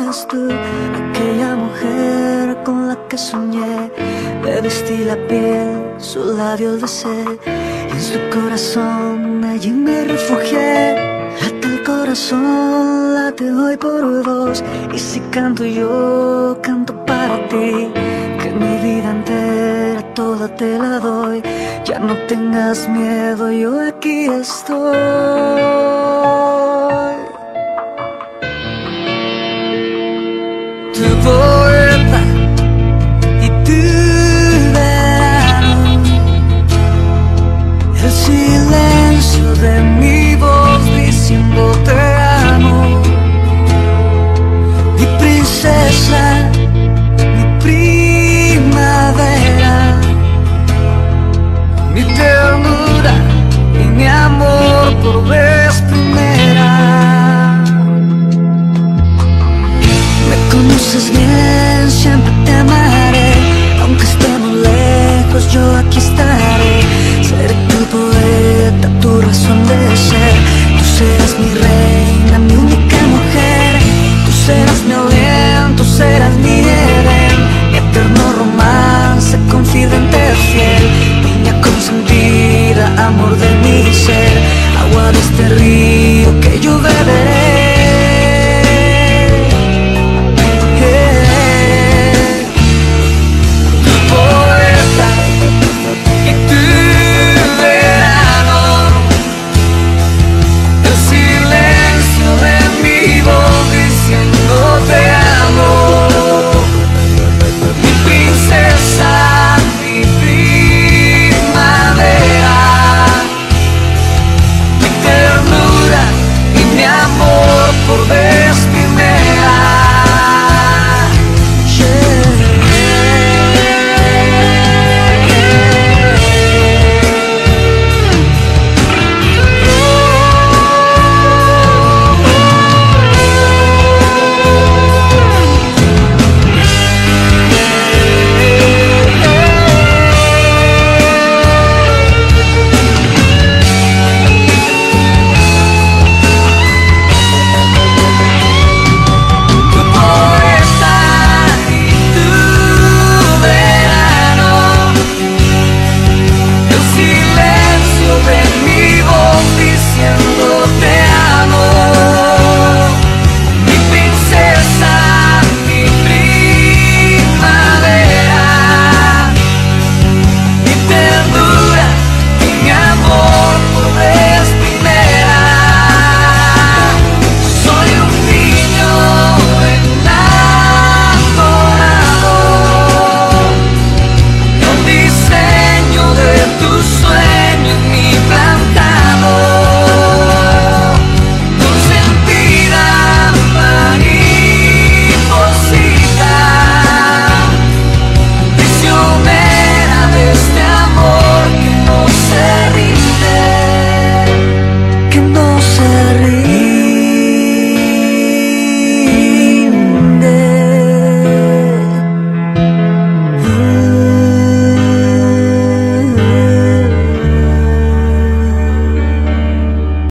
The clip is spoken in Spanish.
eres tú, aquella mujer con la que soñé. Le vestí la piel, su labio besé, y en su corazón allí me refugié. Late el corazón, late hoy por vos, y si canto yo, canto para ti. Que mi vida entera toda te la doy, ya no tengas miedo, yo aquí estoy. Tu puerta y tu verano, el silencio de mi voz diciendo te amo, mi princesa.